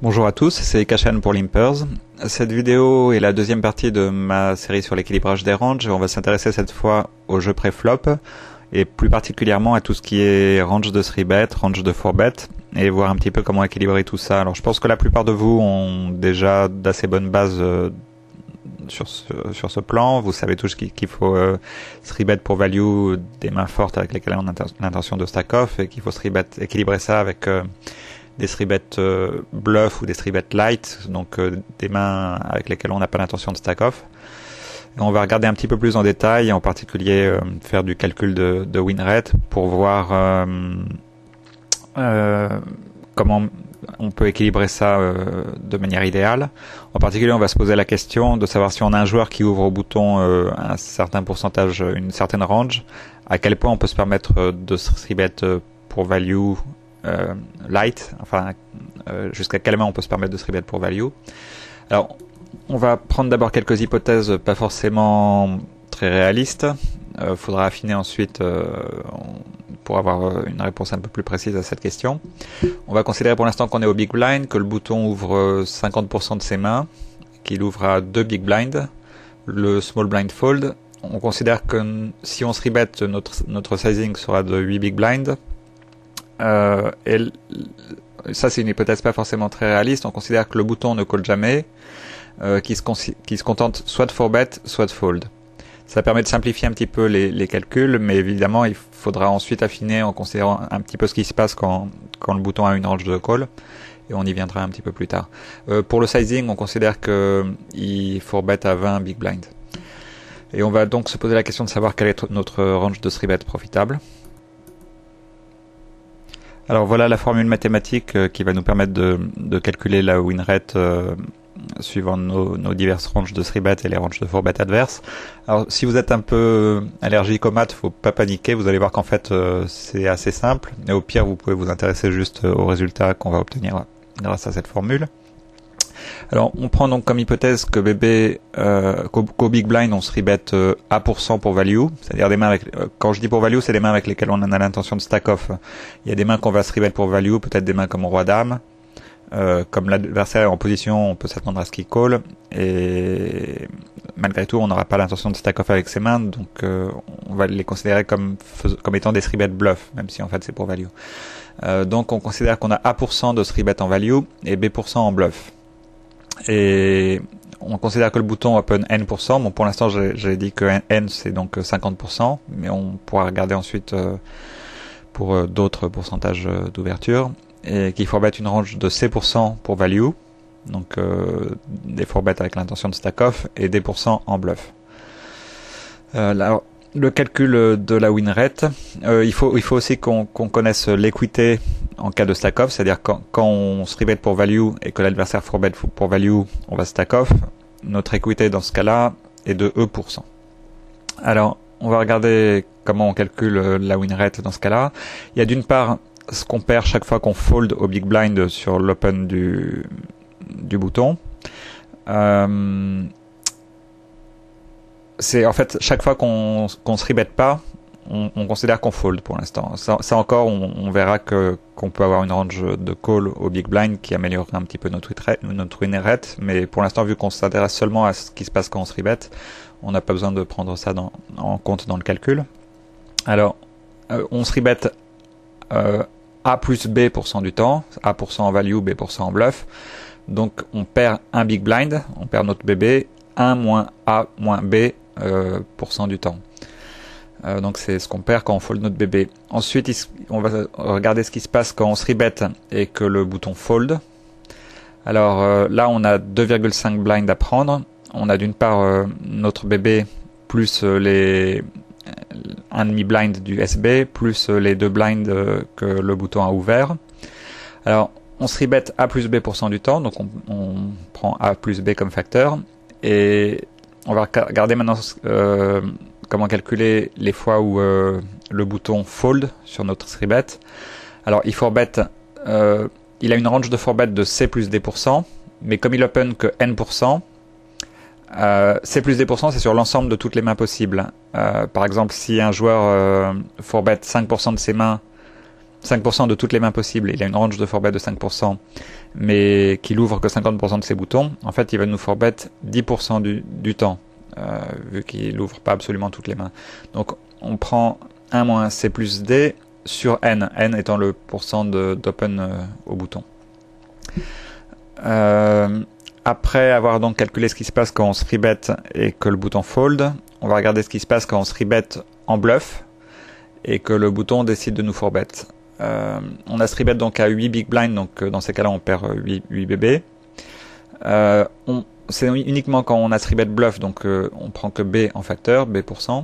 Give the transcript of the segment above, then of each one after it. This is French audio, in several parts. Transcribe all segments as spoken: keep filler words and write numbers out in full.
Bonjour à tous, c'est Kashan pour Limpers. Cette vidéo est la deuxième partie de ma série sur l'équilibrage des ranges. On va s'intéresser cette fois au jeu pré-flop et plus particulièrement à tout ce qui est range de three bet, range de four bet et voir un petit peu comment équilibrer tout ça. Alors je pense que la plupart de vous ont déjà d'assez bonnes bases euh, sur ce, sur ce plan. Vous savez tous qu'il faut euh, three bet pour value des mains fortes avec lesquelles on a l'intention de stack off et qu'il faut three bet équilibrer ça avec euh, des three bet euh, bluff ou des three bet light, donc euh, des mains avec lesquelles on n'a pas l'intention de stack off. Et on va regarder un petit peu plus en détail, en particulier euh, faire du calcul de, de win rate pour voir euh, euh, comment on peut équilibrer ça euh, de manière idéale. En particulier, on va se poser la question de savoir si on a un joueur qui ouvre au bouton euh, un certain pourcentage, une certaine range, à quel point on peut se permettre de three bet pour value Euh, light, enfin euh, jusqu'à quel moment on peut se permettre de three bet pour value. Alors on va prendre d'abord quelques hypothèses pas forcément très réalistes. Euh, faudra affiner ensuite euh, pour avoir une réponse un peu plus précise à cette question. On va considérer pour l'instant qu'on est au big blind, que le bouton ouvre cinquante pour cent de ses mains, qu'il ouvre à deux big blind, le small blind fold. On considère que si on three bet, notre, notre sizing sera de huit big blind. Euh, et ça c'est une hypothèse pas forcément très réaliste. On considère que le bouton ne call jamais, euh, qui se, qui se contente soit de four bet, soit de fold. Ça permet de simplifier un petit peu les, les calculs, mais évidemment il faudra ensuite affiner en considérant un petit peu ce qui se passe quand, quand le bouton a une range de call, et on y viendra un petit peu plus tard. Euh, pour le sizing, on considère que il four bet à vingt big blind. Et on va donc se poser la question de savoir quelle est notre range de three bet profitable. Alors voilà la formule mathématique euh, qui va nous permettre de, de calculer la win rate euh, suivant nos, nos diverses ranges de three bet et les ranges de four bet adverses. Alors si vous êtes un peu allergique aux maths, faut pas paniquer, vous allez voir qu'en fait euh, c'est assez simple, et au pire vous pouvez vous intéresser juste aux résultats qu'on va obtenir grâce à cette formule. Alors on prend donc comme hypothèse que B B, euh, qu'au, qu'au big blind on se three bet euh, A pour cent pour value, c'est-à-dire des mains avec, euh, quand je dis pour value, c'est des mains avec lesquelles on a l'intention de stack off. Il y a des mains qu'on va three bet pour value, peut-être des mains comme roi dame, euh, comme l'adversaire est en position, on peut s'attendre à ce qu'il call, et malgré tout on n'aura pas l'intention de stack off avec ces mains, donc euh, on va les considérer comme, comme étant des three bet bluff, même si en fait c'est pour value. Euh, donc on considère qu'on a A pour cent de three bet en value et B pour cent en bluff. Et on considère que le bouton open N pour cent. Bon, pour l'instant, j'ai, j'ai dit que N c'est donc cinquante pour cent, mais on pourra regarder ensuite euh, pour euh, d'autres pourcentages euh, d'ouverture. Et qu'il faut mettre une range de C pour cent pour value, donc euh, des four bet avec l'intention de stack off, et D pour cent en bluff. Euh, là, le calcul de la win rate, euh, il faut il faut aussi qu'on, qu'on connaisse l'équité en cas de stack off, c'est-à-dire quand, quand on three bet pour value et que l'adversaire four bet pour value, on va stack off. Notre équité dans ce cas-là est de E pour cent. Alors, on va regarder comment on calcule la win rate dans ce cas-là. Il y a d'une part ce qu'on perd chaque fois qu'on fold au big blind sur l'open du du bouton. Euh, c'est en fait chaque fois qu'on qu'on three bet pas, on, on considère qu'on fold pour l'instant. Ça, ça encore, on, on verra que qu'on peut avoir une range de call au big blind qui améliorera un petit peu notre notre win rate, mais pour l'instant, vu qu'on s'intéresse seulement à ce qui se passe quand on three bet, on n'a pas besoin de prendre ça dans, en compte dans le calcul. Alors, euh, on three bet euh, A plus B pour cent du temps, A pour cent en value, B pour cent en bluff. Donc, on perd un big blind, on perd notre B B, un moins A moins B euh, pour cent du temps. Euh, donc c'est ce qu'on perd quand on fold notre B B. Ensuite, il, on va regarder ce qui se passe quand on three bet et que le bouton fold. Alors euh, là, on a deux virgule cinq blinds à prendre. On a d'une part euh, notre B B plus euh, les un demi blind du S B plus euh, les deux blinds euh, que le bouton a ouvert. Alors on three bet A plus B pour cent du temps, donc on, on prend A plus B comme facteur, et on va regarder maintenant euh, comment calculer les fois où euh, le bouton fold sur notre three bet. Alors il four bet, euh, il a une range de four bet de C plus D pour cent, mais comme il open que N pour cent, euh, C plus D pour cent c'est sur l'ensemble de toutes les mains possibles. Euh, par exemple, si un joueur euh, four bet cinq pour cent de ses mains cinq pour cent de toutes les mains possibles, il a une range de four bet de cinq pour cent, mais qu'il ouvre que cinquante pour cent de ses boutons, en fait il va nous four bet dix pour cent du, du temps, euh, vu qu'il ouvre pas absolument toutes les mains. Donc on prend un moins C plus D sur N, N étant le pourcent d'open euh, au bouton. Euh, après avoir donc calculé ce qui se passe quand on se three bet et que le bouton fold, on va regarder ce qui se passe quand on se three bet en bluff et que le bouton décide de nous four bet. Euh, on a three bet donc à huit big blind, donc euh, dans ces cas-là on perd euh, huit, huit B B. Euh, c'est uniquement quand on a three bet bluff, donc euh, on prend que B en facteur, B pour cent,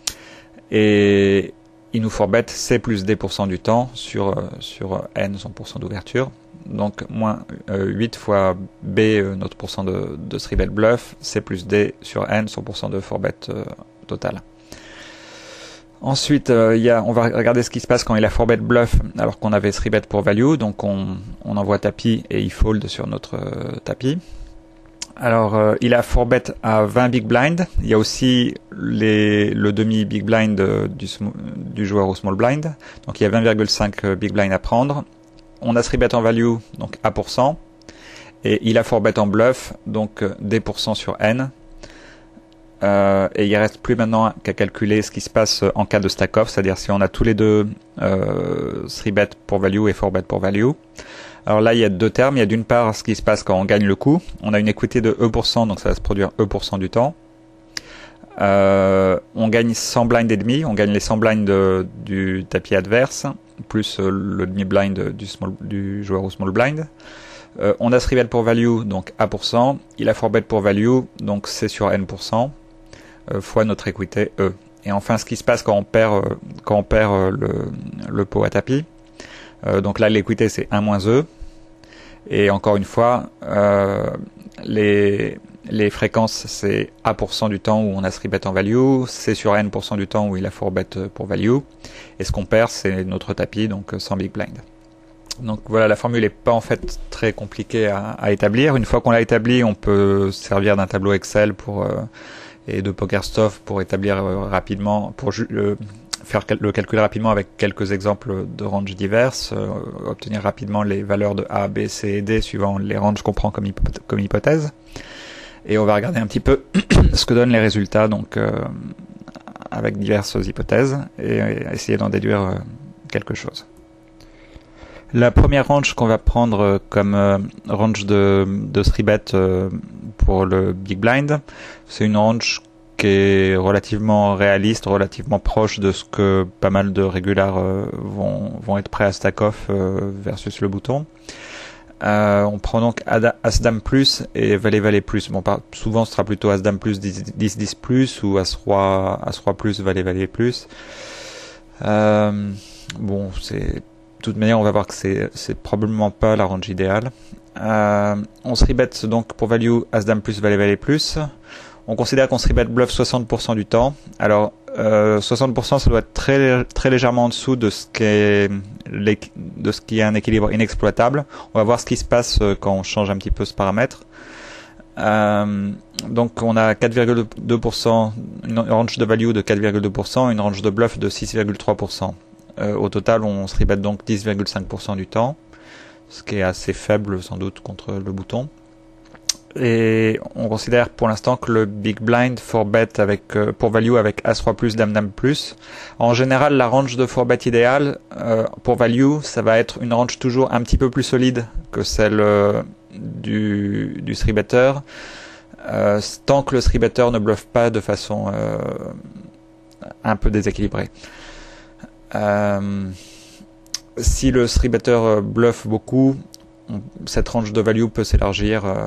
et il nous four bet C plus D pour cent du temps sur, euh, sur N, son pourcent d'ouverture. Donc moins euh, huit fois B, euh, notre pourcent de, de three bet bluff, C plus D sur N, son pourcent de four bet euh, total. Ensuite, euh, y a, on va regarder ce qui se passe quand il a four bet bluff alors qu'on avait three bet pour value. Donc on, on envoie tapis et il fold sur notre euh, tapis. Alors euh, il a four bet à vingt big blind. Il y a aussi les, le demi big blind euh, du, du joueur au small blind. Donc il y a vingt virgule cinq big blind à prendre. On a three bet en value, donc A pour cent. Et il a four bet en bluff, donc D pour cent sur N. Euh, et il reste plus maintenant qu'à calculer ce qui se passe en cas de stack off, c'est-à-dire si on a tous les deux euh, three bet pour value et four bet pour value. Alors là il y a deux termes, il y a d'une part ce qui se passe quand on gagne le coup, on a une equity de E pour cent, donc ça va se produire E pour cent du temps. Euh, on gagne cent blinds et demi, on gagne les cent blinds de, du tapis adverse, plus euh, le demi blind du, small, du joueur au small blind. Euh, on a three bet pour value, donc A pour cent, il a four bet pour value, donc C sur N pour cent. Euh, fois notre équité E. Et enfin, ce qui se passe quand on perd, euh, quand on perd euh, le, le pot à tapis. Euh, donc là, l'équité c'est un moins E. Et encore une fois, euh, les, les fréquences c'est A pour cent du temps où on a three bet en value, C sur N pour cent du temps où il a four bet pour value. Et ce qu'on perd c'est notre tapis, donc cent big blind. Donc voilà, la formule n'est pas en fait très compliquée à, à établir. Une fois qu'on l'a établie, on peut servir d'un tableau Excel pour... Euh, et de PokerStuff pour établir euh, rapidement, pour euh, faire cal le calcul rapidement avec quelques exemples de ranges diverses, euh, obtenir rapidement les valeurs de A, B, C et D suivant les ranges qu'on prend comme, hypo comme hypothèse. Et on va regarder un petit peu ce que donnent les résultats donc euh, avec diverses hypothèses et, et essayer d'en déduire euh, quelque chose. La première range qu'on va prendre comme euh, range de, de three bet euh, pour le big blind, c'est une range qui est relativement réaliste, relativement proche de ce que pas mal de régulars euh, vont, vont être prêts à stack off euh, versus le bouton. Euh, on prend donc As-Dame plus et Valet-Valet plus. Bon, par, souvent ce sera plutôt As-Dame plus, dix dix plus ou As-Roi As-Roi plus, Valet-Valet plus. Euh, bon, c'est... De toute manière, on va voir que c'est c'est probablement pas la range idéale. Euh, on se rebet donc pour value As-Dame plus, Valet-Valet plus. On considère qu'on se rebet bluff soixante pour cent du temps. Alors, euh, soixante pour cent, ça doit être très très légèrement en dessous de ce qui est de ce qui est un équilibre inexploitable. On va voir ce qui se passe quand on change un petit peu ce paramètre. Euh, donc on a quatre virgule deux pour cent, une range de value de quatre virgule deux pour cent, une range de bluff de six virgule trois pour cent. Euh, au total, on se rebet donc dix virgule cinq pour cent du temps, ce qui est assez faible sans doute contre le bouton. Et on considère pour l'instant que le big blind four bet avec euh, pour value avec As-Roi plus, Dame-Dame plus. En général, la range de four bet idéale euh, pour value, ça va être une range toujours un petit peu plus solide que celle euh, du, du three better, euh, tant que le three better ne bluffe pas de façon euh, un peu déséquilibrée. Euh, si le three better bluffe beaucoup, on, cette range de value peut s'élargir. Euh,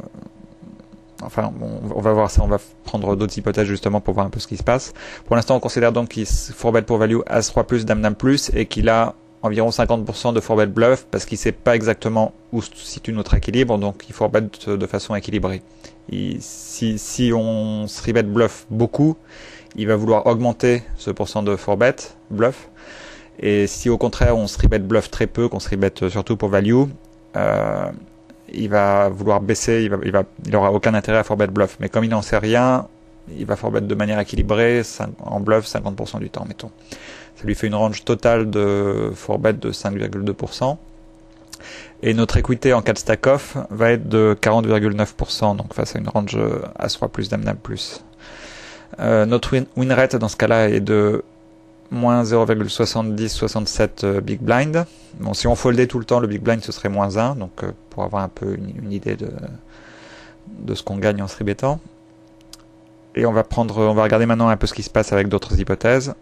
enfin, on, on va voir ça. On va prendre d'autres hypothèses justement pour voir un peu ce qui se passe. Pour l'instant, on considère donc qu'il four bet pour value As-Roi plus, Dame-Dame plus, et qu'il a environ cinquante pour cent de four bet bluff parce qu'il sait pas exactement où se situe notre équilibre, donc il four bet de façon équilibrée. Et si, si on three bet bluff beaucoup, il va vouloir augmenter ce pourcent de four bet bluff. Et si au contraire on three bet bluff très peu, qu'on three bet surtout pour value, euh, il va vouloir baisser, il va, il va, il aura aucun intérêt à four bet bluff. Mais comme il n'en sait rien, il va four bet de manière équilibrée, en bluff cinquante pour cent du temps, mettons. Ça lui fait une range totale de four bet de cinq virgule deux pour cent. Et notre équité en cas de stack-off va être de quarante virgule neuf pour cent, donc face à une range As trois plus, Dame Dame plus. Euh, notre win, win rate dans ce cas-là est de moins zéro virgule soixante-dix soixante-sept euh, big blind. Bon, si on foldait tout le temps, le big blind ce serait moins un, donc euh, pour avoir un peu une, une idée de, de ce qu'on gagne en three bettant. Et on va prendre, on va regarder maintenant un peu ce qui se passe avec d'autres hypothèses.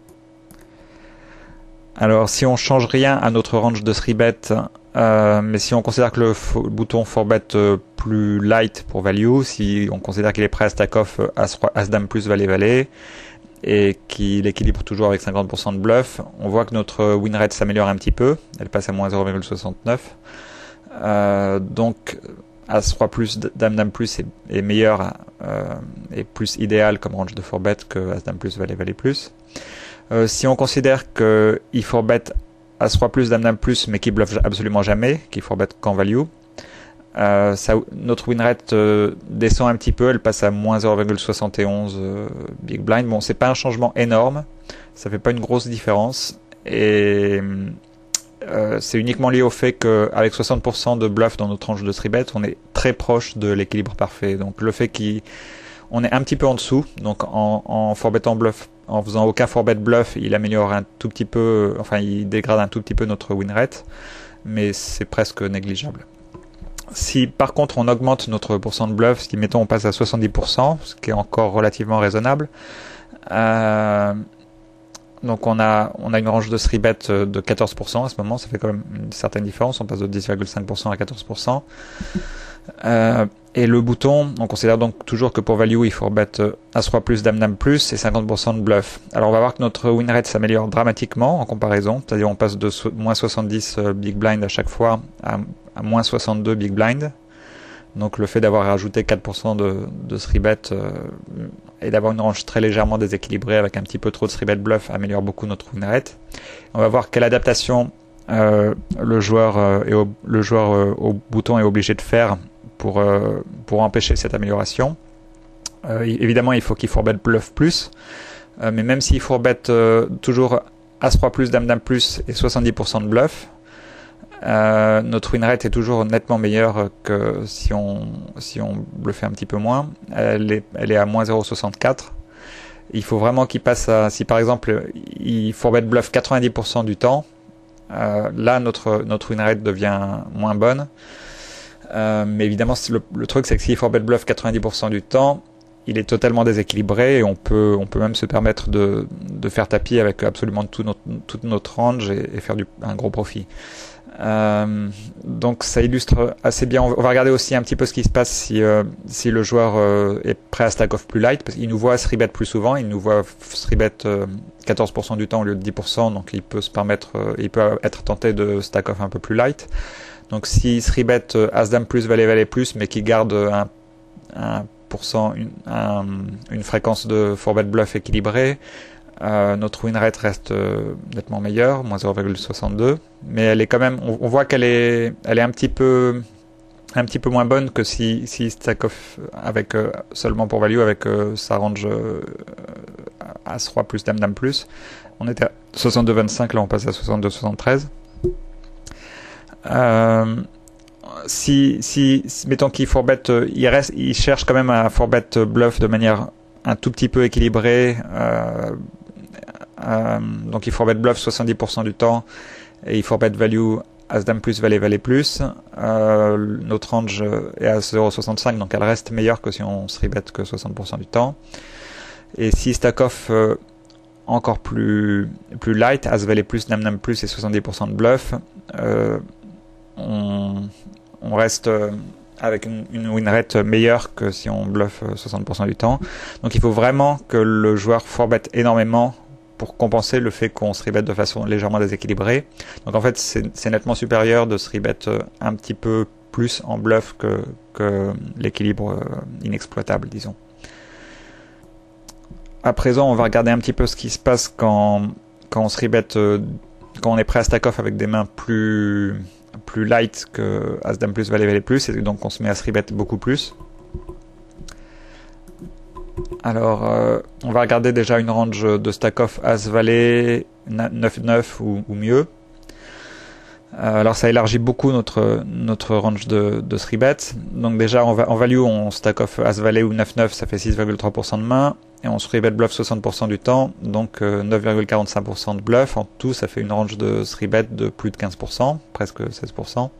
Alors, si on change rien à notre range de three bet, euh, mais si on considère que le, le bouton four bet euh, plus light pour value, si on considère qu'il est prêt à stack off As, As Dame plus Valet Valet, et qu'il équilibre toujours avec cinquante pour cent de bluff, on voit que notre win rate s'améliore un petit peu. Elle passe à moins zéro virgule soixante-neuf. Euh, donc, As trois plus, Dame Dame plus est, est meilleur euh, et plus idéal comme range de four bet que As Dame plus, Valet Valet plus. Euh, si on considère que il four bet As trois plus, Dame Dame plus, mais qui bluffe absolument jamais, qu'il four bet qu'en value, euh, ça, notre win rate euh, descend un petit peu, elle passe à moins zéro virgule soixante et onze euh, big blind. Bon, c'est pas un changement énorme, ça fait pas une grosse différence, et euh, c'est uniquement lié au fait qu'avec soixante pour cent de bluff dans notre range de three bet, on est très proche de l'équilibre parfait. Donc le fait qu'on est un petit peu en dessous, donc en, en four bet en bluff, en faisant aucun four bet bluff, il améliore un tout petit peu, enfin il dégrade un tout petit peu notre win rate, mais c'est presque négligeable. Si par contre on augmente notre pourcent de bluff, si mettons on passe à soixante-dix pour cent, ce qui est encore relativement raisonnable, euh, donc on a on a une range de three bet de quatorze pour cent à ce moment, ça fait quand même une certaine différence, on passe de dix virgule cinq pour cent à quatorze pour cent. Euh, et le bouton, on considère donc toujours que pour value il faut bet As trois plus, Dame Dame plus et cinquante pour cent de bluff. Alors on va voir que notre win rate s'améliore dramatiquement en comparaison, c'est-à-dire on passe de so moins soixante-dix big blind à chaque fois à, à moins soixante-deux big blind. Donc le fait d'avoir rajouté quatre pour cent de, de three bet euh, et d'avoir une range très légèrement déséquilibrée avec un petit peu trop de three bet bluff améliore beaucoup notre win rate. On va voir quelle adaptation euh, le joueur, euh, est au, le joueur euh, au bouton est obligé de faire pour, euh, pour empêcher cette amélioration. Euh, évidemment, il faut qu'il four bet bluff plus, euh, mais même s'il four bet euh, toujours As trois plus, Dame Dame plus et soixante-dix pour cent de bluff, euh, notre win rate est toujours nettement meilleure que si on, si on bluffait un petit peu moins. Elle est, elle est à moins zéro virgule soixante-quatre. Il faut vraiment qu'il passe à, si par exemple il four bet bluff quatre-vingt-dix pour cent du temps, euh, là notre, notre win rate devient moins bonne. Euh, mais évidemment, le, le truc, c'est que s'il four bet bluff quatre-vingt-dix pour cent du temps, il est totalement déséquilibré et on peut, on peut même se permettre de, de faire tapis avec absolument tout notre, toute notre range et, et faire du, un gros profit. Euh, donc ça illustre assez bien. On va regarder aussi un petit peu ce qui se passe si, euh, si le joueur euh, est prêt à stack off plus light, parce qu'il nous voit three bet plus souvent, il nous voit three bet euh, quatorze pour cent du temps au lieu de dix pour cent, donc il peut se permettre, euh, il peut être tenté de stack off un peu plus light. Donc si three bet euh, As Dame plus, Valet Valet plus, mais qui garde un, un pourcent, une, un, une fréquence de four bet bluff équilibrée, euh, notre win rate reste euh, nettement meilleure, moins zéro virgule soixante-deux, mais elle est quand même, on, on voit qu'elle est, elle est un petit peu, un petit peu moins bonne que si, si stack off avec euh, seulement pour value avec euh, sa range euh, As trois plus, Dame Dame plus. On était à soixante-deux vingt-cinq, là on passe à soixante-deux soixante-treize. Euh, si, si, si, mettons qu'il four bet, euh, il reste, il cherche quand même à four bet bluff de manière un tout petit peu équilibrée, euh, euh, donc il four bet bluff soixante-dix pour cent du temps, et il four bet value As Dame plus, Valet Valet plus, euh, notre range est à zéro virgule soixante-cinq, donc elle reste meilleure que si on three bet que soixante pour cent du temps. Et si stack off euh, encore plus, plus light, As Valet plus, Dame Dame plus et soixante-dix pour cent de bluff, euh, on, on reste euh, avec une, une win rate meilleure que si on bluffe soixante pour cent du temps. Donc il faut vraiment que le joueur four bet énormément pour compenser le fait qu'on three bet de façon légèrement déséquilibrée. Donc en fait c'est nettement supérieur de three bet un petit peu plus en bluff que, que l'équilibre inexploitable, disons. À présent on va regarder un petit peu ce qui se passe quand, quand on three bet, euh, quand on est prêt à stack off avec des mains plus plus light que As Dame plus, Valet Valet plus, et donc on se met à three bet beaucoup plus. Alors euh, on va regarder déjà une range de stack off As Valet neuf neuf ou, ou mieux. Euh, alors ça élargit beaucoup notre notre range de, de three bet. Donc déjà en, en value on stack off As Valet ou neuf neuf, ça fait six virgule trois pour cent de main, et on three bet bluff soixante pour cent du temps, donc euh, neuf virgule quarante-cinq pour cent de bluff. En tout ça fait une range de three bet de plus de quinze pour cent, presque seize pour cent.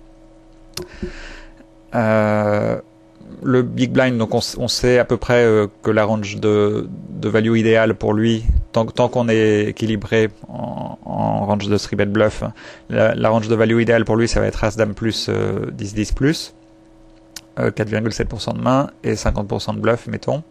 Euh, le big blind, donc on, on sait à peu près euh, que la range de, de value idéale pour lui, tant, tant qu'on est équilibré en, en range de three bet bluff, la, la range de value idéale pour lui ça va être As Dame plus euh, dix dix plus, euh, quatre virgule sept pour cent de main et cinquante pour cent de bluff mettons.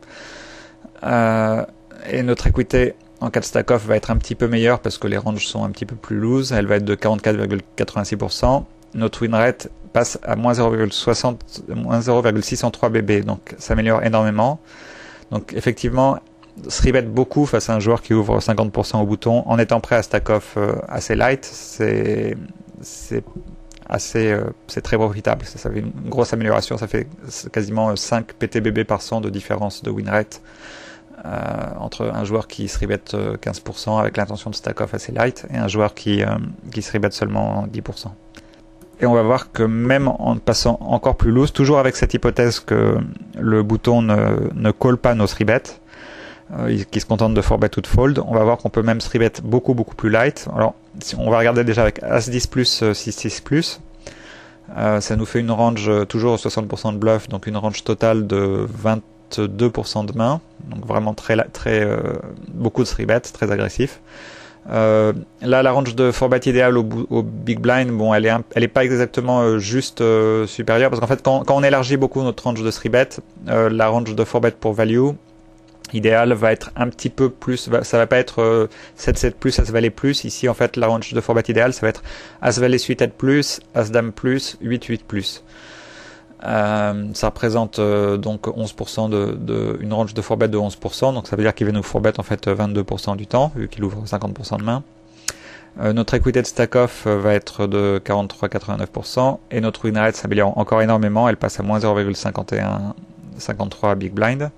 Euh, et notre équité en cas de stack off va être un petit peu meilleure parce que les ranges sont un petit peu plus loose, elle va être de quarante-quatre virgule quatre-vingt-six pour cent. Notre win rate passe à moins zéro virgule soixante, moins zéro virgule six cent trois B B, donc ça améliore énormément. Donc effectivement, three bet beaucoup face à un joueur qui ouvre cinquante pour cent au bouton en étant prêt à stack off euh, assez light, c'est c'est assez euh, c'est très profitable. Ça, ça fait une grosse amélioration, ça fait quasiment cinq P T B B par cent de différence de win rate euh, entre un joueur qui three bet quinze pour cent avec l'intention de stack off assez light et un joueur qui euh, qui three bet seulement dix pour cent. Et on va voir que même en passant encore plus loose, toujours avec cette hypothèse que le bouton ne, ne call pas nos three bet, euh, qui se contente de four bet ou de fold, on va voir qu'on peut même three bet beaucoup beaucoup plus light. Alors, si on va regarder déjà avec As dix plus, six six plus, euh, ça nous fait une range toujours soixante pour cent de bluff, donc une range totale de vingt-deux pour cent de main, donc vraiment très très euh, beaucoup de three bet, très agressif. Euh, là, la range de four bet idéale au, au big blind, bon, elle est, un, elle est pas exactement euh, juste euh, supérieure, parce qu'en fait, quand, quand on élargit beaucoup notre range de three bet, euh, la range de four bet pour value idéale va être un petit peu plus, va, ça va pas être euh, sept sept plus, As Valet plus. Ici, en fait, la range de four bet idéale, ça va être As Valet suited plus, As Dame plus, huit huit plus. Euh, ça représente euh, donc onze pour cent de, de une range de four bet de onze pour cent, donc ça veut dire qu'il va nous four bet en fait vingt-deux pour cent du temps vu qu'il ouvre cinquante pour cent de main. Euh, notre equity de stack off va être de quarante-trois virgule quatre-vingt-neuf pour cent et notre win rate s'améliore encore énormément, elle passe à moins zéro virgule cinquante et un cinquante-trois big blind.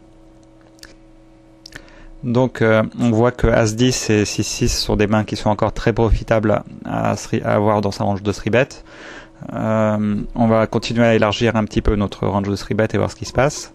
Donc euh, on voit que As dix et six six sont des mains qui sont encore très profitables à, à, à avoir dans sa range de three bet. Euh, on va continuer à élargir un petit peu notre range de three bet et voir ce qui se passe.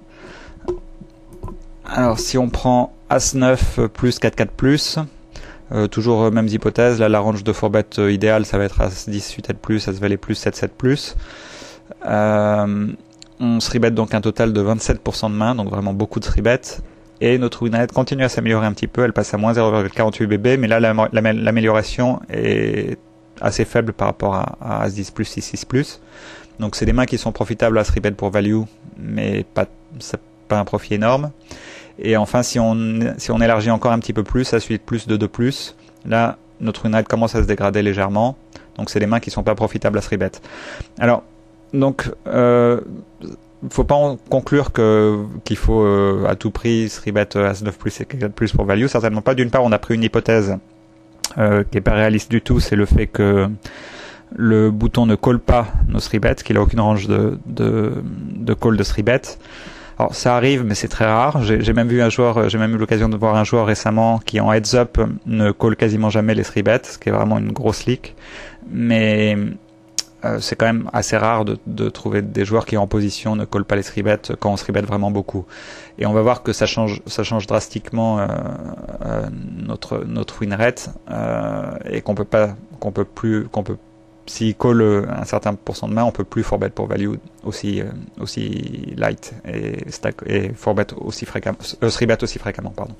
Alors si on prend As neuf plus quatre quatre plus, euh, toujours mêmes hypothèses, là la range de four bet euh, idéale ça va être As dix suited plus, As Valet plus, sept sept plus. Euh, on three bet donc un total de vingt-sept pour cent de main, donc vraiment beaucoup de three bet. Et notre win rate continue à s'améliorer un petit peu, elle passe à moins zéro virgule quarante-huit B B, mais là l'amélioration est assez faible par rapport à, à As dix plus, six six plus. Donc c'est des mains qui sont profitables à three bet pour value, mais pas, c'est pas un profit énorme. Et enfin, si on, si on élargit encore un petit peu plus, à suite plus de deux plus, là, notre win rate commence à se dégrader légèrement. Donc c'est des mains qui sont pas profitables à three bet. Alors, donc, euh, faut pas en conclure que qu'il faut euh, à tout prix three bet As neuf plus et quatre plus pour value. Certainement pas. D'une part, on a pris une hypothèse Euh, qui est pas réaliste du tout, c'est le fait que le bouton ne call pas nos three bet, qu'il a aucune range de, de, de call de three bet. Alors ça arrive, mais c'est très rare. J'ai, j'ai même vu un joueur, j'ai même eu l'occasion de voir un joueur récemment qui en heads up ne call quasiment jamais les three bet, ce qui est vraiment une grosse leak. Mais euh, c'est quand même assez rare de, de trouver des joueurs qui en position ne call pas les three bet quand on three bet vraiment beaucoup. Et on va voir que ça change, ça change drastiquement euh, euh, notre notre win rate euh, et qu'on peut pas, qu'on peut plus, qu'on peut, s'il call un certain pourcent de main, on peut plus four bet pour value aussi euh, aussi light et stack et four bet aussi fréquemment, euh, three bet aussi fréquemment, pardon.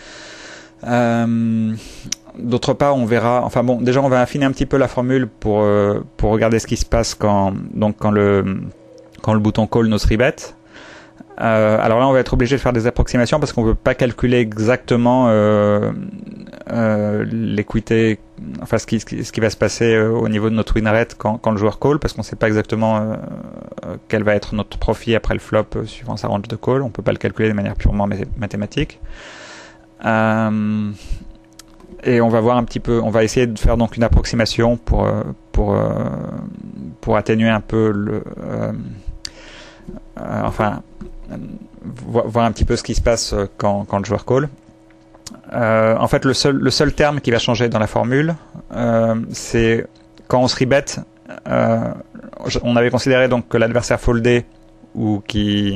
Euh, D'autre part, on verra. Enfin bon, déjà on va affiner un petit peu la formule pour euh, pour regarder ce qui se passe quand donc quand le quand le bouton call nos three bet. Euh, alors là, on va être obligé de faire des approximations parce qu'on ne peut pas calculer exactement euh, euh, l'équité, enfin ce qui, ce qui va se passer euh, au niveau de notre win rate quand, quand le joueur call, parce qu'on ne sait pas exactement euh, quel va être notre profit après le flop euh, suivant sa range de call. On ne peut pas le calculer de manière purement mathématique. Euh, et on va voir un petit peu, on va essayer de faire donc une approximation pour euh, pour euh, pour atténuer un peu le, euh, euh, enfin voir un petit peu ce qui se passe quand, quand le joueur call. Euh, en fait, le seul, le seul terme qui va changer dans la formule, euh, c'est quand on se rebet, euh, on avait considéré donc que l'adversaire foldait ou qui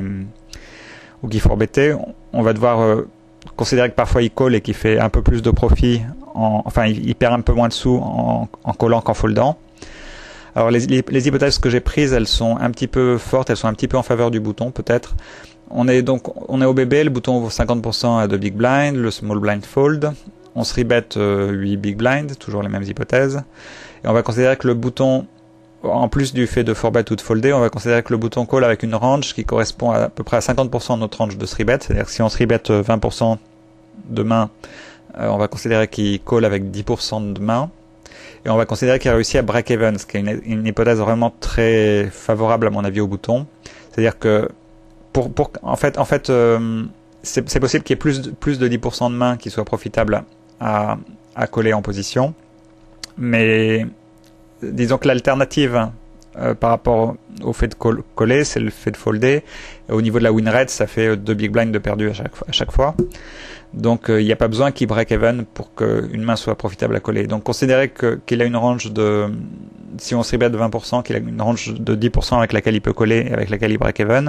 ou qui forbettait, on va devoir euh, considérer que parfois il call et qu'il fait un peu plus de profit, en, enfin il, il perd un peu moins de sous en, en callant qu'en foldant. Alors les, les, les hypothèses que j'ai prises, elles sont un petit peu fortes, elles sont un petit peu en faveur du bouton peut-être. On est donc on est au bébé, le bouton vaut cinquante pour cent à deux big blind, le small blind fold. On se rebet euh, huit big blind, toujours les mêmes hypothèses. Et on va considérer que le bouton, en plus du fait de forbet ou de folder, on va considérer que le bouton call avec une range qui correspond à, à peu près à cinquante pour cent de notre range de se rebet. C'est-à-dire que si on se rebet vingt pour cent de main, euh, on va considérer qu'il call avec dix pour cent de main. Et on va considérer qu'il a réussi à break even, ce qui est une, une hypothèse vraiment très favorable à mon avis au bouton. C'est-à-dire que Pour, pour, en fait, en fait euh, c'est possible qu'il y ait plus de, plus de dix pour cent de mains qui soient profitables à, à coller en position. Mais disons que l'alternative euh, par rapport au fait de call, coller, c'est le fait de folder. Et au niveau de la win rate, ça fait deux big blinds de perdu à chaque, à chaque fois. Donc il euh, n'y a pas besoin qu'il break even pour qu'une main soit profitable à coller. Donc considérez que, qu'il a une range de... Si on se rebet de vingt pour cent, qu'il a une range de dix pour cent avec laquelle il peut coller et avec laquelle il break even.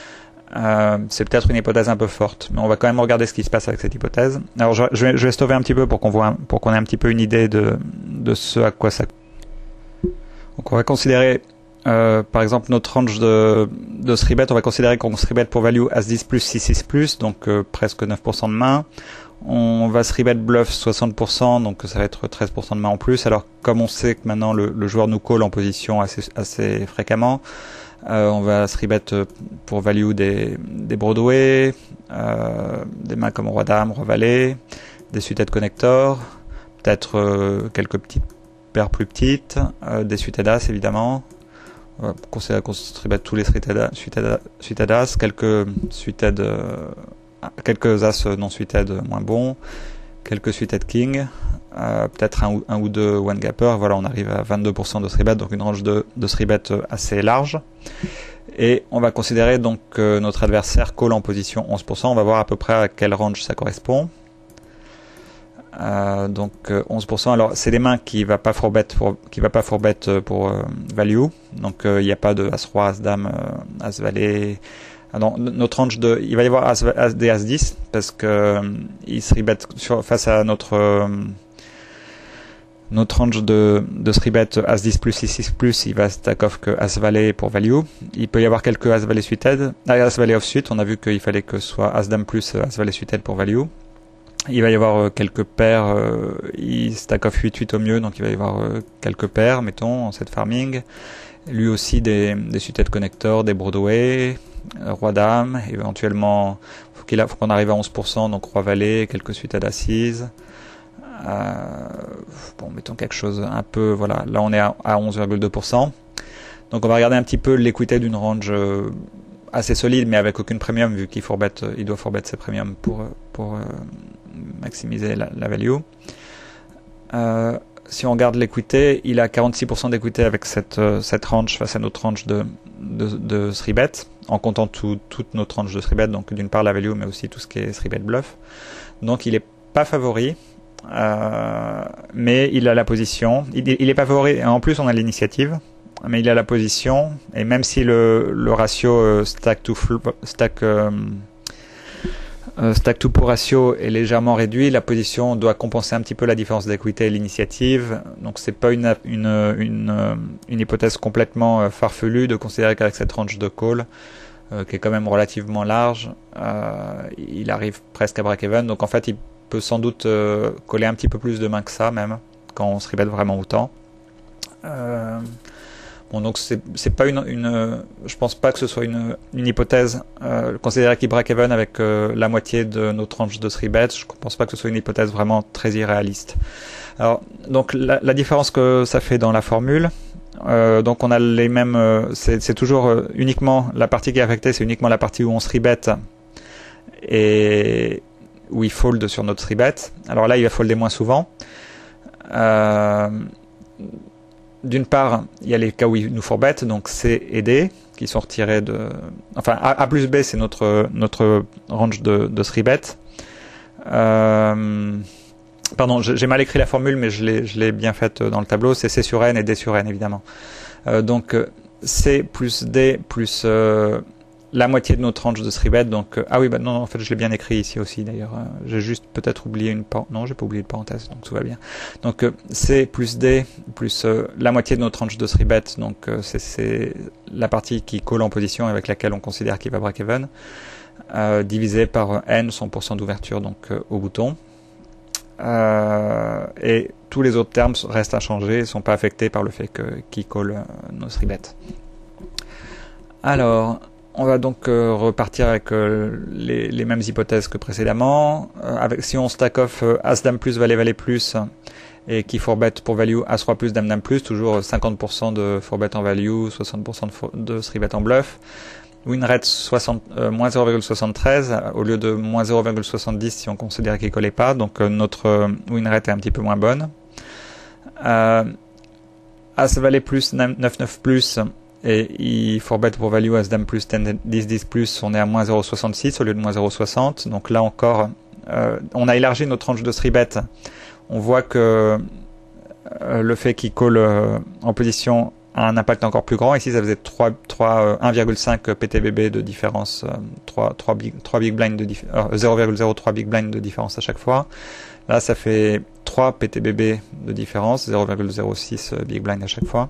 Euh, c'est peut-être une hypothèse un peu forte, mais on va quand même regarder ce qui se passe avec cette hypothèse. Alors je, je vais, je vais stopper un petit peu pour qu'on voit, pour qu'on ait un petit peu une idée de, de ce à quoi ça. Donc on va considérer, euh, par exemple notre range de, de se rebet, on va considérer qu'on se rebet pour value as dix plus, six six plus, donc euh, presque neuf pour cent de main. On va se rebet bluff soixante pour cent, donc ça va être treize pour cent de main en plus. Alors comme on sait que maintenant le, le joueur nous call en position assez, assez fréquemment, Euh, on va se rebet pour value des, des Broadway, euh, des mains comme Roi Dame, Roi Valet, des suited connectors, peut-être euh, quelques petites paires plus petites, euh, des suited As évidemment. On va considérer qu'on se rebet tous les suited As, quelques suited, euh, quelques As non suited moins bons, quelques suited King. Euh, peut-être un, un ou deux one gapper. Voilà, on arrive à vingt-deux pour cent de se rebet, donc une range de, de se rebet assez large. Et on va considérer donc que notre adversaire call en position onze pour cent. On va voir à peu près à quelle range ça correspond. Euh, donc euh, onze pour cent. Alors c'est des mains qui va pas forbet pour qui va pas forbet pour euh, value. Donc il euh, n'y a pas de as roi, as dame, euh, as valet. Ah non, notre range de, il va y avoir as, as, des as dix parce que euh, il se rebet sur face à notre euh, notre range de, de se rebet as dix plus, six six plus, il va stack off que as valet pour value. Il peut y avoir quelques as valet suited, as valet offsuit, on a vu qu'il fallait que ce soit as dame plus, as valet suited pour value. Il va y avoir euh, quelques paires, euh, il stack off huit huit au mieux, donc il va y avoir euh, quelques paires, mettons, en set farming. Lui aussi des, des suited connectors, des Broadway, euh, Roi Dame, éventuellement, faut qu'il a, faut qu'on arrive à onze pour cent, donc Roi Valet, quelques suited assises. Euh, bon, mettons quelque chose un peu, voilà, là on est à, à onze virgule deux pour cent. Donc on va regarder un petit peu l'équité d'une range euh, assez solide, mais avec aucune premium, vu qu'il forbet, il doit forbet ses premiums pour, pour euh, maximiser la, la value. Euh, si on regarde l'équité, il a quarante-six pour cent d'équité avec cette, euh, cette range face à notre range de, de, de se rebet, en comptant tout, toute notre range de se rebet, donc d'une part la value, mais aussi tout ce qui est se rebet bluff. Donc il est pas favori. Euh, mais il a la position, il, il est pas favori, en plus on a l'initiative, mais il a la position, et même si le, le ratio euh, stack to flop, stack, euh, euh, stack to pour ratio est légèrement réduit, la position doit compenser un petit peu la différence d'équité et l'initiative, donc c'est pas une, une, une, une hypothèse complètement euh, farfelue de considérer qu'avec cette range de call, euh, qui est quand même relativement large, euh, il arrive presque à break-even, donc en fait il peut sans doute euh, coller un petit peu plus de mains que ça même quand on se rebet vraiment autant. Euh, bon donc c'est c'est pas une, une je pense pas que ce soit une, une hypothèse euh, considérer qu'il break even avec euh, la moitié de notre range de se rebet, je pense pas que ce soit une hypothèse vraiment très irréaliste. Alors donc la, la différence que ça fait dans la formule, euh, donc on a les mêmes euh, c'est c'est toujours euh, uniquement la partie qui est affectée, c'est uniquement la partie où on se rebet et où il fold sur notre three bet. Alors là, il va folder moins souvent. Euh, D'une part, il y a les cas où il nous forbet, donc C et D, qui sont retirés de... Enfin, A, A plus B, c'est notre, notre range de, de three bet. Euh, pardon, j'ai mal écrit la formule, mais je l'ai bien faite dans le tableau. C'est C sur N et D sur N, évidemment. Euh, donc, C plus D plus euh, la moitié de notre range de three bet. Donc, euh, ah oui, bah non, en fait, je l'ai bien écrit ici aussi, d'ailleurs. Euh, j'ai juste peut-être oublié une parenthèse. Non, j'ai pas oublié de parenthèse, donc tout va bien. Donc, euh, C plus D plus euh, la moitié de notre range de three bet. Donc, euh, c'est la partie qui colle en position avec laquelle on considère qu'il va break-even. Euh, divisé par N, son pourcent d'ouverture donc euh, au bouton. Euh, et tous les autres termes restent à changer, ne sont pas affectés par le fait que qui colle euh, nos three bet. Alors, on va donc euh, repartir avec euh, les, les mêmes hypothèses que précédemment. Euh, avec, si on stack off euh, As-Dame plus, Valet, Valet plus, et qui four bet pour value As-Roi plus, Dame-Dame plus, toujours cinquante pour cent de four bet en value, soixante pour cent de, de three bet en bluff. Win rate euh, moins zéro virgule soixante-treize au lieu de moins zéro virgule soixante-dix si on considérait qu'il collait pas, donc euh, notre euh, win rate est un petit peu moins bonne. Euh, As Valet plus, neuf neuf plus, et il four bet pour value As Dame plus, dix dix plus, on est à moins zéro virgule soixante-six au lieu de moins zéro virgule soixante, donc là encore, euh, on a élargi notre range de three bet. On voit que euh, le fait qu'il call euh, en position a un impact encore plus grand. Ici, ça faisait trois, trois, un virgule cinq P T B B de différence, euh, trois, trois, big, trois big blinds de différence, euh, zéro virgule zéro trois big blinds de différence à chaque fois. Là, ça fait trois P T B B de différence, zéro virgule zéro six big blind à chaque fois.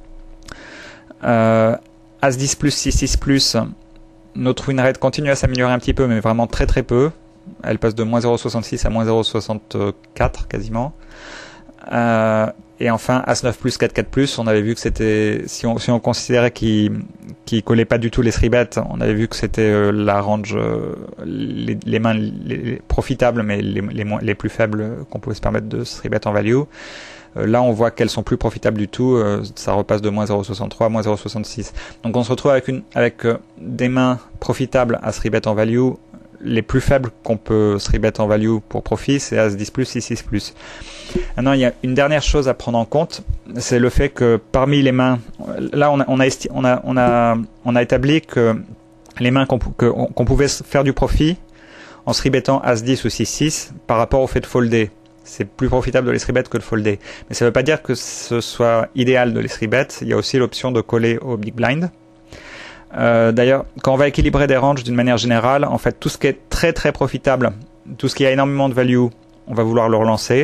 Euh, As dix plus, six six plus, notre win rate continue à s'améliorer un petit peu, mais vraiment très très peu. Elle passe de moins zéro virgule soixante-six à moins zéro virgule soixante-quatre quasiment. Euh, et enfin, As neuf plus, quatre quatre plus, on avait vu que c'était, si on, si on considérait qu'il qu'il collait pas du tout les three bet, on avait vu que c'était euh, la range, euh, les, les mains les profitables, mais les, les, moins, les plus faibles qu'on pouvait se permettre de three bet en value. Euh, là, on voit qu'elles sont plus profitables du tout, euh, ça repasse de moins zéro virgule soixante-trois à moins zéro virgule soixante-six. Donc on se retrouve avec, une, avec euh, des mains profitables à three bet en value. Les plus faibles qu'on peut three bet en value pour profit, c'est As dix plus, six six plus. Maintenant, il y a une dernière chose à prendre en compte, c'est le fait que parmi les mains, là on a, on a, on a, on a, on a établi que les mains qu'on qu'on pouvait faire du profit en three bettant As dix ou six six par rapport au fait de folder. C'est plus profitable de les three bet que de folder. Mais ça ne veut pas dire que ce soit idéal de les three bet. Il y a aussi l'option de coller au big blind. Euh, D'ailleurs, quand on va équilibrer des ranges d'une manière générale, en fait, tout ce qui est très très profitable, tout ce qui a énormément de value, on va vouloir le relancer.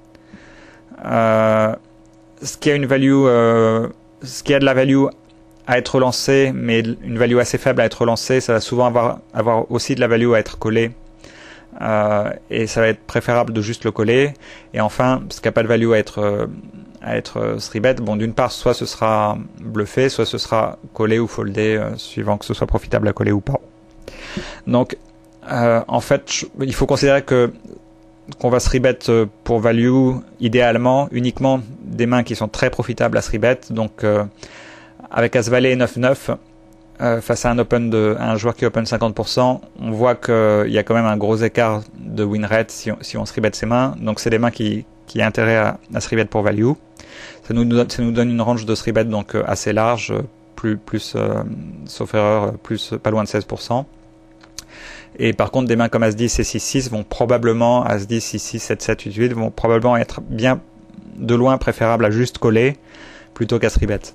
Euh, ce qui a une value, euh, ce qui a de la value à être relancé, mais une value assez faible à être relancée, ça va souvent avoir, avoir aussi de la value à être collé. Euh, et ça va être préférable de juste le coller. Et enfin, ce qui n'a pas de value à être euh, à être three bet, bon, d'une part, soit ce sera bluffé, soit ce sera collé ou foldé, euh, suivant que ce soit profitable à coller ou pas. Donc, euh, en fait, je, il faut considérer que qu'on va three bet pour value, idéalement, uniquement des mains qui sont très profitables à three bet. Donc, euh, avec As Valet neuf neuf, euh, face à un open de, à un joueur qui open cinquante pour cent, on voit qu'il y a quand même un gros écart de win rate si on, si on three bet ses mains. Donc, c'est des mains qui qui a intérêt à, à three bet pour value. Ça nous, ça nous donne une range de three bet donc euh, assez large, plus, plus euh, sauf erreur, plus pas loin de seize pour cent. Et par contre, des mains comme As dix et six six vont probablement, As dix, six six, sept sept, huit huit, vont probablement être bien de loin préférables à juste coller plutôt qu'à three bet.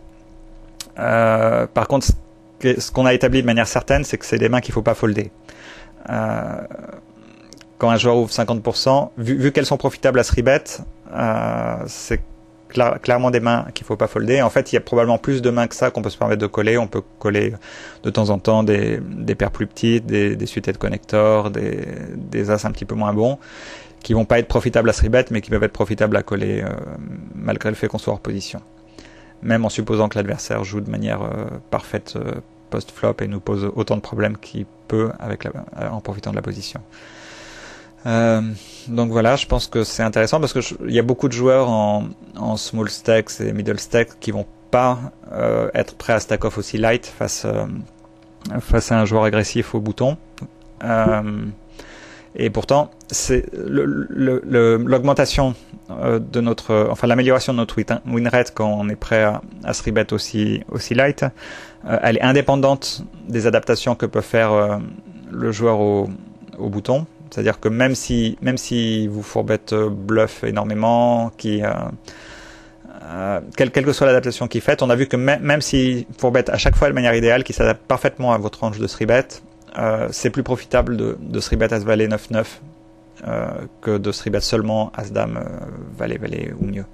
Euh, par contre, ce qu'on a établi de manière certaine, c'est que c'est des mains qu'il ne faut pas folder. Euh, quand un joueur ouvre cinquante pour cent, vu, vu qu'elles sont profitables à three bet, euh, c'est cla clairement des mains qu'il faut pas folder. En fait, il y a probablement plus de mains que ça qu'on peut se permettre de coller. On peut coller de temps en temps des, des paires plus petites, des, des suites de connecteurs, des, des as un petit peu moins bons, qui vont pas être profitables à three bet, mais qui peuvent être profitables à coller euh, malgré le fait qu'on soit hors position. Même en supposant que l'adversaire joue de manière euh, parfaite euh, post-flop et nous pose autant de problèmes qu'il peut avec la, en profitant de la position. Euh, donc voilà, je pense que c'est intéressant parce que il y a beaucoup de joueurs en, en small stacks et middle stacks qui vont pas euh, être prêts à stack off aussi light face euh, face à un joueur agressif au bouton. Euh, et pourtant, c'est l'augmentation euh, de notre, enfin l'amélioration de notre win rate quand on est prêt à, à three bet aussi aussi light, euh, elle est indépendante des adaptations que peut faire euh, le joueur au, au bouton. C'est-à-dire que même si, même si vous fourbette bluff énormément, qui, euh, euh, quelle, quelle que soit l'adaptation qu'il fait, on a vu que même, même si fourbette à chaque fois de manière idéale, qui s'adapte parfaitement à votre range de three bet, euh, c'est plus profitable de, de three bet As-Valet neuf neuf euh, que de three bet seulement As-Dame, euh, Valet, Valet ou mieux.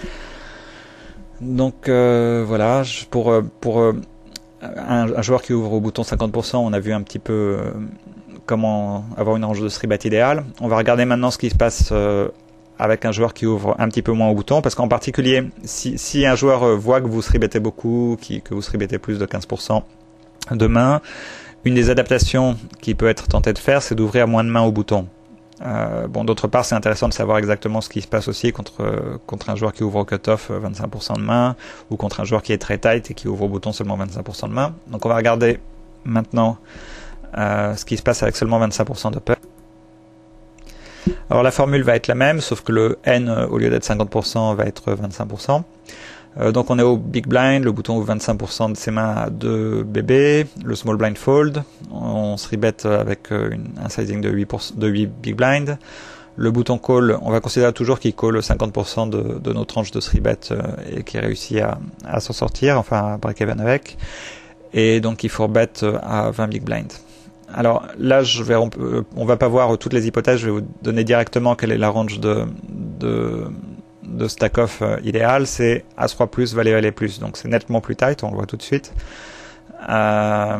Donc euh, voilà, pour, pour euh, un, un joueur qui ouvre au bouton cinquante pour cent, on a vu un petit peu euh, comment avoir une range de three bet idéale. On va regarder maintenant ce qui se passe euh, avec un joueur qui ouvre un petit peu moins au bouton, parce qu'en particulier, si, si un joueur euh, voit que vous three bettez beaucoup, qui, que vous three bettez plus de quinze pour cent de main, une des adaptations qui peut être tentée de faire, c'est d'ouvrir moins de mains au bouton. Euh, bon, d'autre part, c'est intéressant de savoir exactement ce qui se passe aussi contre euh, contre un joueur qui ouvre au cut-off euh, vingt-cinq pour cent de main, ou contre un joueur qui est très tight et qui ouvre au bouton seulement vingt-cinq pour cent de main. Donc on va regarder maintenant euh, ce qui se passe avec seulement vingt-cinq pour cent d'open. Alors la formule va être la même, sauf que le N, euh, au lieu d'être cinquante pour cent, va être vingt-cinq pour cent. Euh, donc on est au big blind, le bouton ouvre vingt-cinq pour cent de ses mains à deux B B, le small blind fold, on se rebet avec euh, une, un sizing de huit, pour cent, de huit big blind. Le bouton call, on va considérer toujours qu'il call cinquante pour cent de, de nos tranches de three bet euh, et qu'il réussit à, à s'en sortir, enfin à break even avec. Et donc il faut rebet à vingt big blind. Alors là, je vais, on, on va pas voir toutes les hypothèses, je vais vous donner directement quelle est la range de, de de stack-off euh, idéal, c'est As trois plus, Valet Valet plus, donc c'est nettement plus tight, on le voit tout de suite. Euh,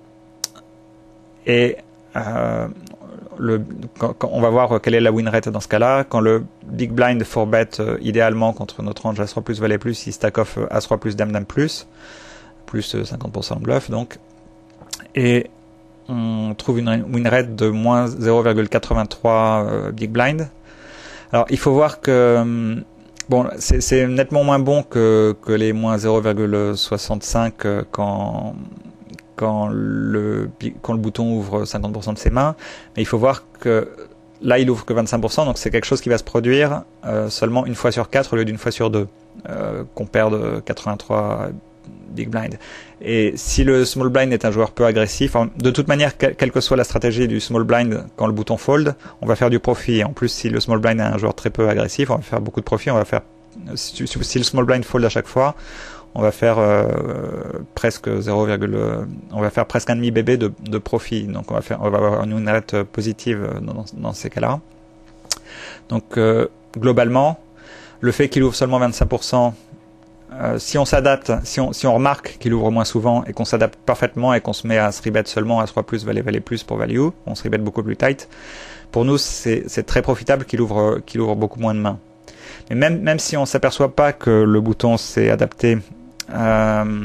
et euh, le, quand, quand on va voir quelle est la win rate dans ce cas-là. Quand le big blind four bet euh, idéalement contre notre range As trois plus, Valet plus, il stack-off As trois plus, Dame Dame plus, plus euh, cinquante pour cent de bluff donc. Et on trouve une win rate de moins zéro virgule quatre-vingt-trois euh, big blind. Alors il faut voir que bon, c'est nettement moins bon que, que les moins zéro virgule soixante-cinq quand, quand, le, quand le bouton ouvre cinquante pour cent de ses mains, mais il faut voir que là il ouvre que vingt-cinq pour cent, donc c'est quelque chose qui va se produire euh, seulement une fois sur quatre au lieu d'une fois sur deux, euh, qu'on perde quatre-vingt-trois big blind. Et si le small blind est un joueur peu agressif, de toute manière, quelle que soit la stratégie du small blind quand le bouton fold, on va faire du profit. En plus, si le small blind est un joueur très peu agressif, on va faire beaucoup de profit. On va faire, si, si le small blind fold à chaque fois, on va faire euh, presque zéro, on va faire presque un demi B B de, de profit. Donc on va faire, on va avoir une rate positive dans, dans ces cas-là. Donc euh, globalement, le fait qu'il ouvre seulement vingt-cinq pour cent, Euh, si on s'adapte, si on, si on remarque qu'il ouvre moins souvent et qu'on s'adapte parfaitement et qu'on se met à three bet seulement à trois plus, Valet Valet plus pour value, on three bet beaucoup plus tight, pour nous c'est très profitable qu'il ouvre, qu'il ouvre beaucoup moins de mains. Mais même, même si on s'aperçoit pas que le bouton s'est adapté, euh,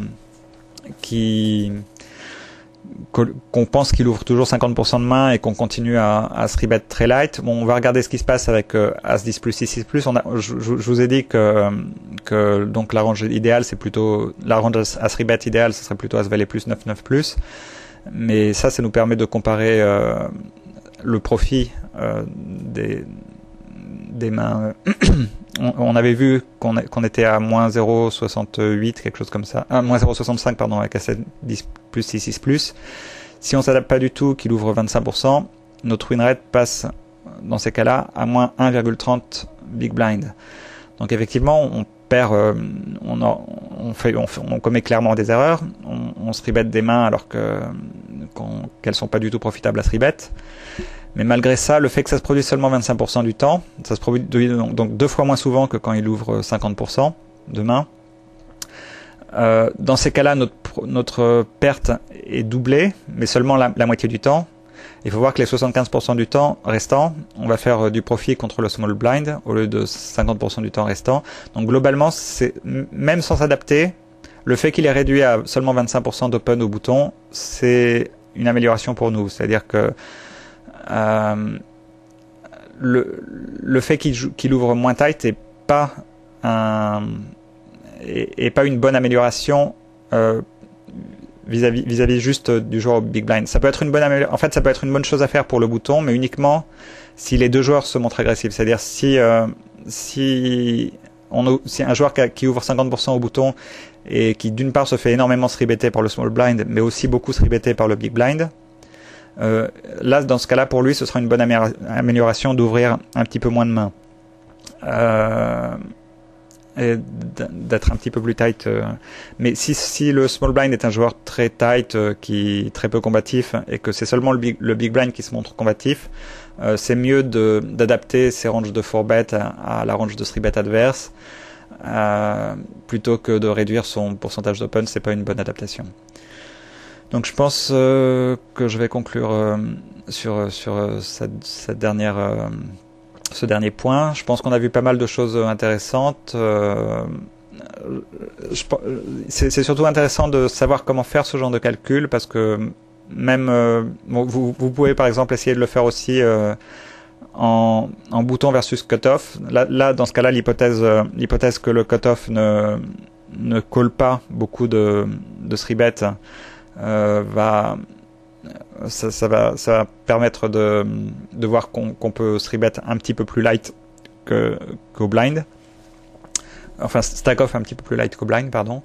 qui qu'on pense qu'il ouvre toujours cinquante pour cent de mains et qu'on continue à, à three bet très light. Bon, on va regarder ce qui se passe avec euh, As dix plus, six six plus. On a, je, je, je vous ai dit que, que donc la range idéale, c'est plutôt la range As three bet idéale, ce serait plutôt As Valet plus, neuf neuf plus. Mais ça, ça nous permet de comparer euh, le profit euh, des, des mains. on, on avait vu qu'on qu'on était à moins zéro virgule soixante-huit, quelque chose comme ça, ah, moins zéro virgule soixante-cinq pardon, avec As dix plus, six six plus. Si on s'adapte pas du tout, qu'il ouvre vingt-cinq pour cent, notre win rate passe dans ces cas-là à moins un virgule trente big blind. Donc effectivement, on perd, euh, on, a, on, fait, on, fait, on commet clairement des erreurs, on, on three bet des mains alors que qu'elles sont pas du tout profitables à three bet. Mais malgré ça, le fait que ça se produise seulement vingt-cinq pour cent du temps, ça se produit donc, donc deux fois moins souvent que quand il ouvre cinquante pour cent de main. Euh, dans ces cas-là, notre, notre perte est doublée, mais seulement la, la moitié du temps. Il faut voir que les soixante-quinze pour cent du temps restant, on va faire du profit contre le small blind au lieu de cinquante pour cent du temps restant. Donc globalement, c'est même sans s'adapter, le fait qu'il est réduit à seulement vingt-cinq pour cent d'open au bouton, c'est une amélioration pour nous. C'est-à-dire que euh, le, le fait qu'il qu'il ouvre moins tight n'est pas un et, et pas une bonne amélioration euh, vis-à-vis vis-à-vis juste du joueur au big blind. Ça peut être une bonne amélioration. En fait, ça peut être une bonne chose à faire pour le bouton, mais uniquement si les deux joueurs se montrent agressifs. C'est-à-dire si euh, si on si un joueur qui, a, qui ouvre cinquante pour cent au bouton et qui d'une part se fait énormément three better par le small blind, mais aussi beaucoup three better par le big blind, Euh, là, dans ce cas-là, pour lui, ce sera une bonne amélioration d'ouvrir un petit peu moins de mains. Euh, et d'être un petit peu plus tight. Euh. Mais si, si le small blind est un joueur très tight, euh, qui très peu combatif, et que c'est seulement le big, le big blind qui se montre combatif, euh, c'est mieux de, d'adapter ses ranges de four bet à, à la range de three bet adverse, euh, plutôt que de réduire son pourcentage d'open. C'est pas une bonne adaptation. Donc je pense euh, que je vais conclure euh, sur sur euh, cette, cette dernière euh, ce dernier point. Je pense qu'on a vu pas mal de choses intéressantes. Euh, je, c'est, c'est surtout intéressant de savoir comment faire ce genre de calcul, parce que même euh, vous, vous pouvez par exemple essayer de le faire aussi euh, en, en bouton versus cutoff. Là, là, dans ce cas-là, l'hypothèse, euh, l'hypothèse que le cutoff ne ne colle pas beaucoup de de three bet euh, va Ça, ça va, ça va permettre de, de voir qu'on, qu'on peut three bet un petit peu plus light que, qu'au blind. Enfin, stack off un petit peu plus light qu'au blind, pardon.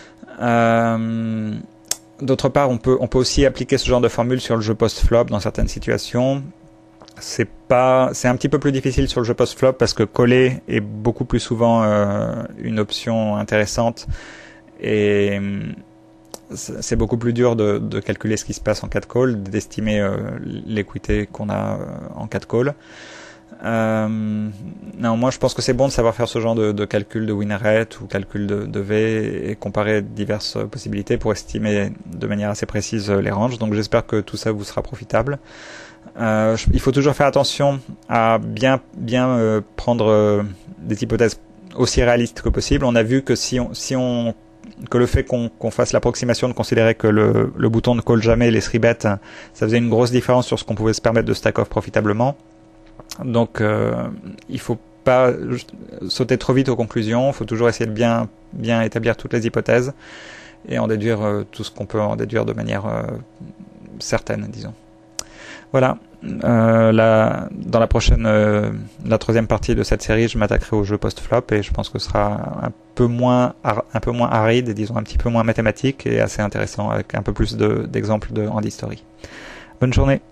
Euh, d'autre part, on peut, on peut aussi appliquer ce genre de formule sur le jeu post-flop dans certaines situations. C'est pas, c'est un petit peu plus difficile sur le jeu post-flop parce que coller est beaucoup plus souvent euh, une option intéressante, et c'est beaucoup plus dur de, de calculer ce qui se passe en quatre call, d'estimer euh, l'équité qu'on a euh, en quatre call. Euh, non, moi je pense que c'est bon de savoir faire ce genre de, de calcul de win rate ou calcul de, de V et comparer diverses possibilités pour estimer de manière assez précise les ranges. Donc j'espère que tout ça vous sera profitable. Euh, il faut toujours faire attention à bien bien euh, prendre euh, des hypothèses aussi réalistes que possible. On a vu que si on si on que le fait qu'on, qu'on fasse l'approximation de considérer que le, le bouton ne colle jamais les three bet, ça faisait une grosse différence sur ce qu'on pouvait se permettre de stack off profitablement. Donc euh, il faut pas sauter trop vite aux conclusions, il faut toujours essayer de bien bien établir toutes les hypothèses et en déduire euh, tout ce qu'on peut en déduire de manière euh, certaine, disons. Voilà. Euh, la, dans la prochaine, euh, la troisième partie de cette série, je m'attaquerai au jeu post-flop et je pense que ce sera un peu moins, un peu moins aride, et disons un petit peu moins mathématique et assez intéressant avec un peu plus de, d'exemples de hand history. Bonne journée.